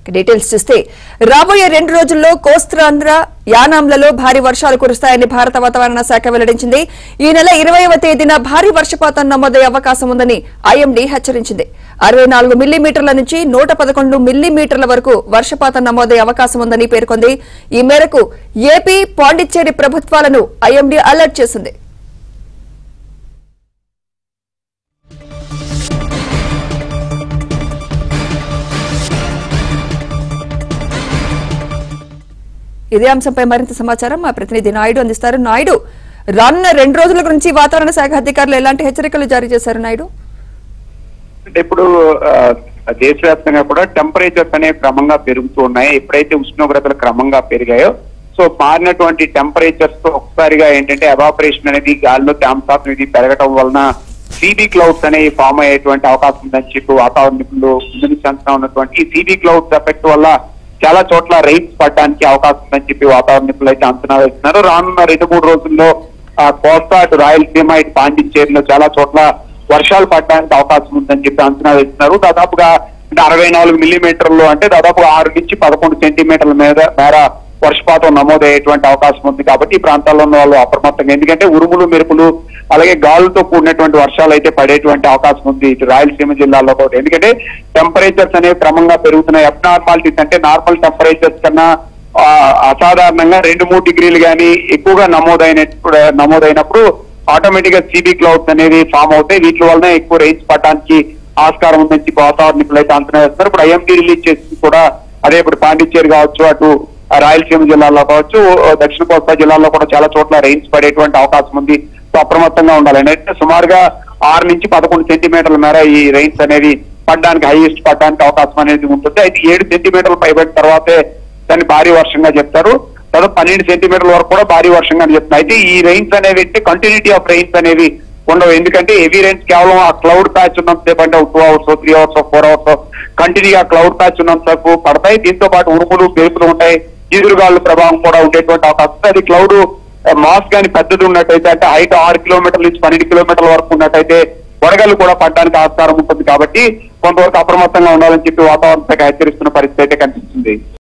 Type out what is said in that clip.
Details చూస్తే రాబోయే 2 రోజుల్లో కోస్తాంధ్ర యానాంలలో భారీ వర్షాలు కురుస్తాయని భారత వాతావరణ శాఖ వెల్లడించింది. ఈ నెల 20వ తేదీన భారీ వర్షపాతం నమోదయ్యే అవకాశం ఉందని ఐఎండీ హెచ్చరించింది. 64 మిల్లీమీటర్ల నుంచి 111 మిల్లీమీటర్ల వరకు వర్షపాతం నమోదయ్యే అవకాశం ఉందని పేర్కొంది. ఈ మేరకు ఏపీ, పాండిచ్చేరి ప్రభుత్వాలను ఐఎండీ అలర్ట్ చేసింది. ఇదే అంశంపై మరింత సమాచారం మా ప్రతినిధి నాయుడు అందిస్తారు. నాయుడు, రానున్న 2 రోజుల గురించి వాతావరణ శాఖ అధికారులు ఎలాంటి హెచ్చరికలు జారీ చేశారు? నాయుడు, అంటే ఇప్పుడు దేశవ్యాప్తంగా కూడా టెంపరేచర్స్ అనేవి క్రమంగా పెరుగుతూ ఉన్నాయి. ఎప్పుడైతే ఉష్ణోగ్రతలు క్రమంగా పెరిగాయో సో మారినటువంటి టెంపరేచర్స్ తో ఒకసారిగా ఏంటంటే ఎవాపరేషన్ అనేది గాలిలో తేమ శాతం ఇది పెరగడం వలన సీబీ క్లౌడ్స్ అనేవి ఫామ్ అయ్యేటువంటి అవకాశం ఉందని చెప్పి వాతావరణ నిపుణులు ముందు నుంచి అంచనా ఉన్నటువంటి ఈ సీబీ క్లౌడ్స్ ఎఫెక్ట్ వల్ల చాలా చోట్ల రైన్స్ పడడానికి అవకాశం ఉందని చెప్పి వాతావరణ నిపుణులు అయితే అంచనా వేస్తున్నారు. రానున్న 2-3 రోజుల్లో కోస్తా, అటు రాయలసీమ, ఇటు పాండిచ్చేరిలో చాలా చోట్ల వర్షాలు పడడానికి అవకాశం ఉందని చెప్పి అంచనా వేస్తున్నారు. దాదాపుగా 64 మిల్లీమీటర్లు అంటే దాదాపు 6 నుంచి 11 సెంటీమీటర్ల మేర వర్షపాతం నమోదయ్యేటువంటి అవకాశం ఉంది. కాబట్టి ఈ ప్రాంతాల్లో ఉన్న వాళ్ళు అప్రమత్తంగా, ఎందుకంటే ఉరుములు, మెరుపులు అలాగే గాలులతో కూడినటువంటి వర్షాలు అయితే పడేటువంటి అవకాశం ఉంది ఇటు రాయలసీమ జిల్లాలో కూడా. ఎందుకంటే టెంపరేచర్స్ అనేవి క్రమంగా పెరుగుతున్నాయి. అబ్నార్మాలిటీస్ అంటే నార్మల్ టెంపరేచర్స్ కన్నా అసాధారణంగా 2-3 డిగ్రీలు కానీ ఎక్కువగా నమోదైనప్పుడు ఆటోమేటిక్ గా సీబీ క్లౌడ్స్ అనేవి ఫామ్ అవుతాయి. వీటి వలన ఎక్కువ రైన్స్ పడడానికి ఆస్కారం ఉందని చెప్పి వాతావరణ నిపుణులు అయితే అంచనా వేస్తున్నారు. ఇప్పుడు ఐఎండీ రిలీజ్ చేసి కూడా అదే ఇప్పుడు పాండిచ్చేరి కావచ్చు, అటు రాయలసీమ జిల్లాలో కావచ్చు, దక్షిణ కోస్తా జిల్లాలో కూడా చాలా చోట్ల రైన్స్ పడేటువంటి అవకాశం ఉంది. సో అప్రమత్తంగా ఉండాలి. అంటే సుమారుగా 6 నుంచి 11 సెంటీమీటర్ల మేర ఈ రైన్స్ అనేవి పడడానికి, హైయెస్ట్ పడడానికి అవకాశం అనేది ఉంటుంది. అయితే 7 సెంటీమీటర్లు పైబడిన తర్వాతే దాన్ని భారీ వర్షంగా చెప్తారు. దాదాపు 12 సెంటీమీటర్ల వరకు కూడా భారీ వర్షంగా చెప్తున్నారు. అయితే ఈ రైన్స్ అనేవి కంటిన్యూటీ ఆఫ్ రైన్స్ అనేవి ఉండవు. ఎందుకంటే హెవీ రైన్స్ కేవలం ఆ క్లౌడ్ ప్యాచ్ ఉన్నంతసేపు, అంటే 2 అవర్స్, 3 అవర్స్, 4 అవర్స్ కంటిన్యూగా క్లౌడ్ ప్యాచ్ ఉన్నంతసేపు పడతాయి. దీంతో పాటు ఉరుములు, మెరుపులు ఉంటాయి, ఈదురుగాలు ప్రభావం కూడా ఉండేటువంటి అవకాశం ఉంది. అది క్లౌడ్ మాస్ కానీ పెద్దది ఉన్నట్టయితే, అంటే హైట్ 6 కిలోమీటర్ల నుంచి 12 కిలోమీటర్ల వరకు ఉన్నట్టయితే వడగళ్ళు కూడా పడడానికి ఆస్కారం ఉంటుంది. కాబట్టి కొంతవరకు అప్రమత్తంగా ఉండాలని చెప్పి వాతావరణ శాఖ హెచ్చరిస్తున్న పరిస్థితి అయితే కనిపిస్తుంది.